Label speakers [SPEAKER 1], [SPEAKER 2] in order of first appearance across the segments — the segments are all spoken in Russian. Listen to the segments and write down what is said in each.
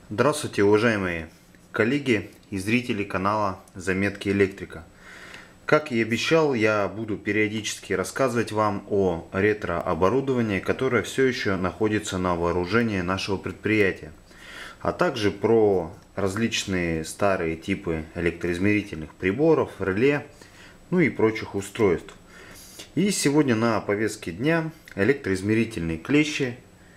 [SPEAKER 1] Здравствуйте, уважаемые коллеги и зрители канала Заметки Электрика. Как и обещал, я буду периодически рассказывать вам о ретро-оборудовании, которое все еще находится на вооружении нашего предприятия, а также про различные старые типы электроизмерительных приборов, реле, ну и прочих устройств. И сегодня на повестке дня электроизмерительные клещи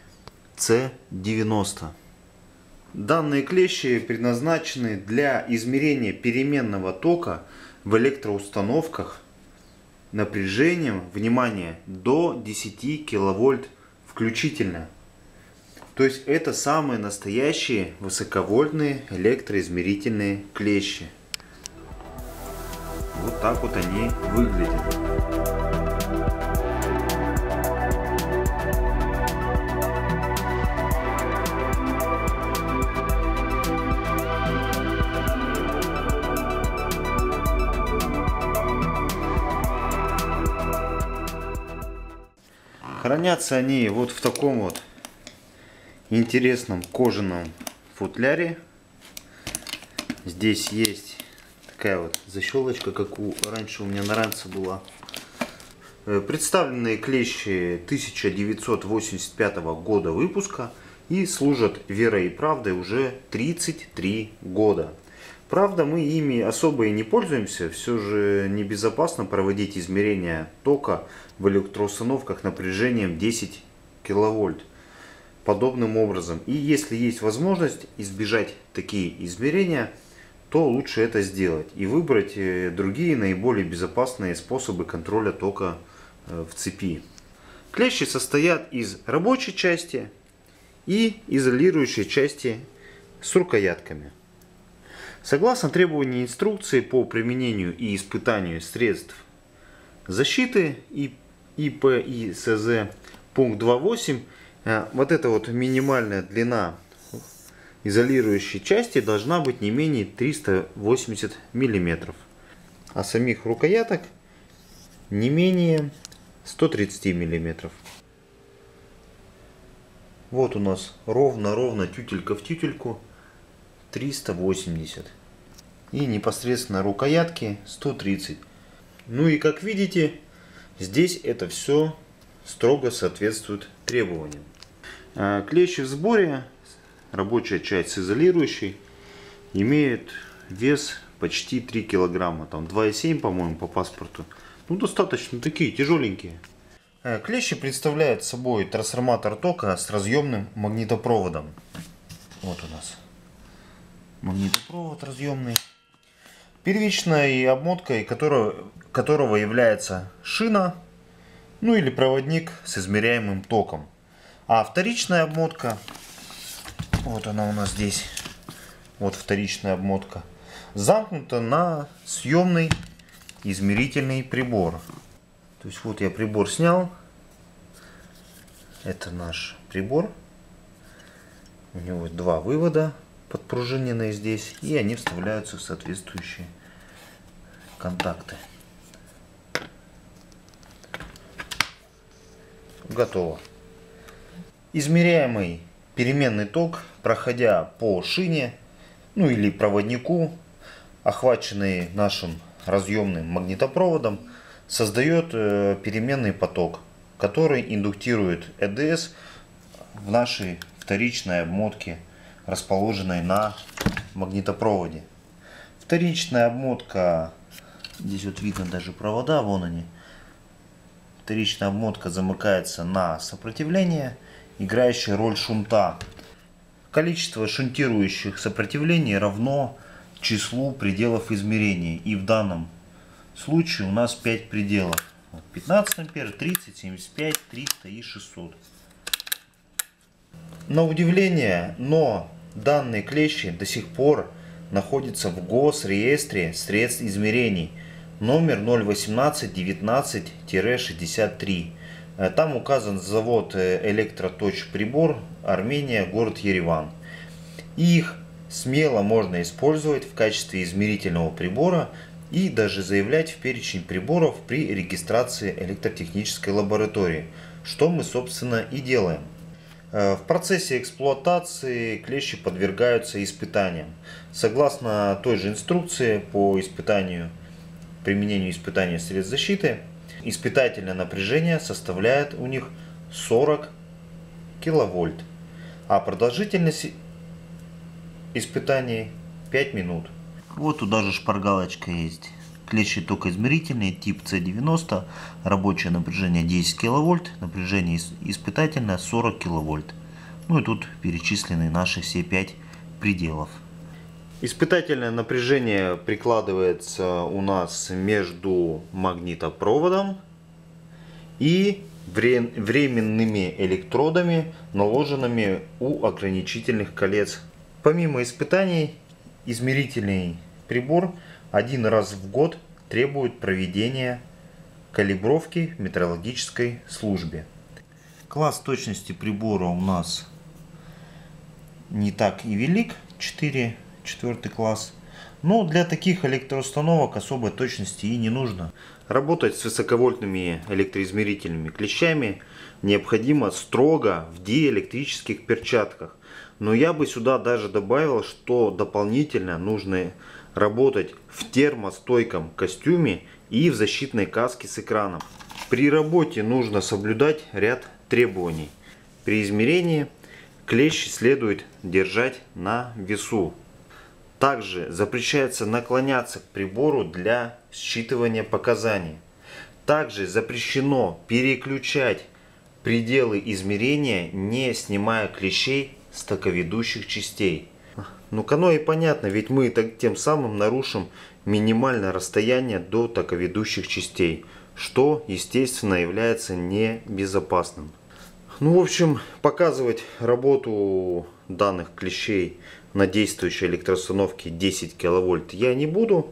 [SPEAKER 1] C90. Данные клещи предназначены для измерения переменного тока в электроустановках напряжением, внимание, до 10 киловольт включительно. То есть это самые настоящие высоковольтные электроизмерительные клещи. Вот так вот они выглядят. Хранятся они вот в таком вот интересном кожаном футляре. Здесь есть такая вот защелочка, как раньше у меня на ранце была. Представленные клещи 1985 года выпуска и служат верой и правдой уже 33 года. Правда, мы ими особо и не пользуемся, все же небезопасно проводить измерения тока в электроустановках напряжением 10 киловольт подобным образом. И если есть возможность избежать такие измерения, то лучше это сделать и выбрать другие наиболее безопасные способы контроля тока в цепи. Клещи состоят из рабочей части и изолирующей части с рукоятками. Согласно требованиям инструкции по применению и испытанию средств защиты ИПИ-СЗ пункт 2.8, вот эта вот минимальная длина изолирующей части должна быть не менее 380 мм, а самих рукояток не менее 130 мм. Вот у нас ровно тютелька в тютельку 380 и непосредственно рукоятки 130. Ну и как видите, здесь это все строго соответствует требованиям. Клещи в сборе, рабочая часть с изолирующей, имеют вес почти 3 килограмма, там 2,7, по-моему, по паспорту. Ну, достаточно такие тяжеленькие. Клещи представляют собой трансформатор тока с разъемным магнитопроводом. Вот у нас магнитопровод разъемный, первичной обмоткой которого является шина, ну или проводник с измеряемым током. А вторичная обмотка, вот она у нас здесь, вот вторичная обмотка, замкнута на съемный измерительный прибор. То есть вот я прибор снял, это наш прибор, у него два вывода подпружиненные здесь, и они вставляются в соответствующие контакты. Готово. Измеряемый переменный ток, проходя по шине, ну или проводнику, охваченный нашим разъемным магнитопроводом, создает переменный поток, который индуктирует ЭДС в нашей вторичной обмотке, расположенной на магнитопроводе. Вторичная обмотка, здесь вот видно даже провода, вон они. Вторичная обмотка замыкается на сопротивление, играющее роль шунта. Количество шунтирующих сопротивлений равно числу пределов измерений. И в данном случае у нас 5 пределов. 15 ампер, 30, 75, 300 и 600. На удивление, но данные клещи до сих пор находятся в Госреестре средств измерений номер 01819-63. Там указан завод Электроточприбор, Армения, город Ереван. Их смело можно использовать в качестве измерительного прибора и даже заявлять в перечень приборов при регистрации электротехнической лаборатории, что мы собственно и делаем. В процессе эксплуатации клещи подвергаются испытаниям. Согласно той же инструкции по применению испытания средств защиты, испытательное напряжение составляет у них 40 киловольт, а продолжительность испытаний 5 минут. Вот туда же шпаргалочка есть. Клещи токоизмерительные, тип C90, рабочее напряжение 10 киловольт, напряжение испытательное 40 киловольт. Ну и тут перечислены наши все 5 пределов. Испытательное напряжение прикладывается у нас между магнитопроводом и временными электродами, наложенными у ограничительных колец. Помимо испытаний, измерительный прибор один раз в год требует проведения калибровки в метрологической службе. Класс точности прибора у нас не так и велик, 4 класс. Но для таких электроустановок особой точности и не нужно. Работать с высоковольтными электроизмерительными клещами необходимо строго в диэлектрических перчатках. Но я бы сюда даже добавил, что дополнительно нужно работать в термостойком костюме и в защитной каске с экраном. При работе нужно соблюдать ряд требований. При измерении клещ следует держать на весу. Также запрещается наклоняться к прибору для считывания показаний. Также запрещено переключать пределы измерения, не снимая клещей с токоведущих частей. Ну-ка, оно и понятно, ведь мы тем самым нарушим минимальное расстояние до токоведущих частей, что, естественно, является небезопасным. Ну, в общем, показывать работу данных клещей на действующей электроустановке 10 киловольт я не буду,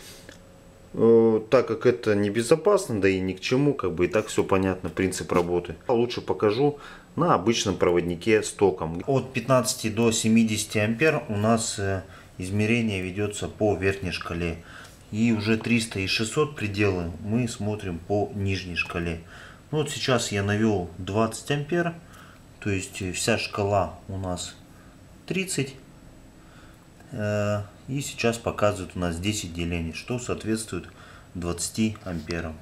[SPEAKER 1] так как это небезопасно, да и ни к чему, и так все понятно, принцип работы. Лучше покажу на обычном проводнике с током. От 15 до 70 ампер у нас измерение ведется по верхней шкале. И уже 300 и 600 пределы мы смотрим по нижней шкале. Ну, вот сейчас я навел 20 ампер, то есть вся шкала у нас 30. И сейчас показывает у нас 10 делений, что соответствует 20 амперам.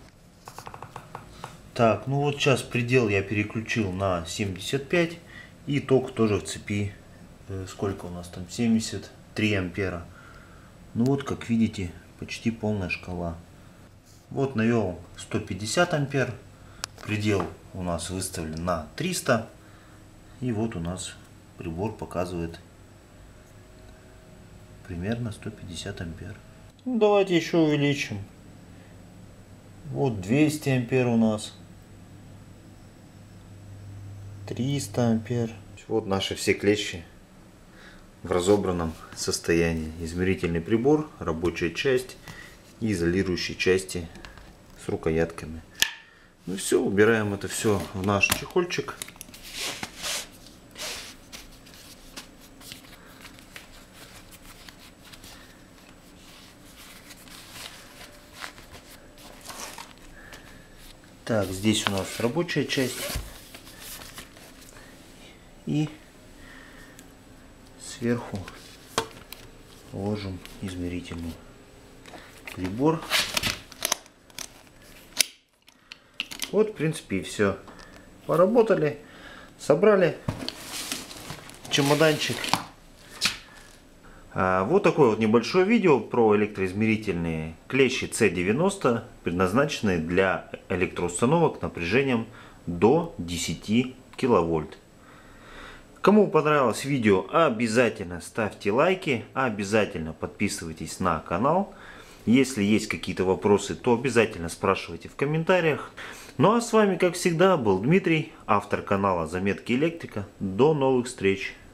[SPEAKER 1] Так, ну вот сейчас предел я переключил на 75. И ток тоже в цепи, сколько у нас там, 73 ампера. Ну вот, как видите, почти полная шкала. Вот навел 150 ампер. Предел у нас выставлен на 300. И вот у нас прибор показывает примерно 150 ампер. Ну, давайте еще увеличим. Вот 200 ампер у нас. 300 ампер. Вот наши все клещи в разобранном состоянии. Измерительный прибор, рабочая часть и изолирующие части с рукоятками. Ну все, убираем это все в наш чехольчик. Так, здесь у нас рабочая часть. И сверху ложим измерительный прибор. Вот, в принципе, и все. Поработали, собрали чемоданчик. Вот такое вот небольшое видео про электроизмерительные клещи C90, предназначенные для электроустановок напряжением до 10 киловольт. Кому понравилось видео, обязательно ставьте лайки, обязательно подписывайтесь на канал. Если есть какие-то вопросы, то обязательно спрашивайте в комментариях. Ну а с вами, как всегда, был Дмитрий, автор канала Заметки Электрика. До новых встреч!